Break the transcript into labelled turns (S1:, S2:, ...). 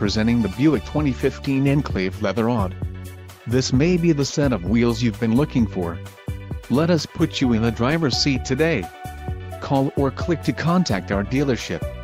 S1: presenting the Buick 2015 Enclave Leather AWD. This may be the set of wheels you've been looking for. Let us put you in the driver's seat today. Call or click to contact our dealership.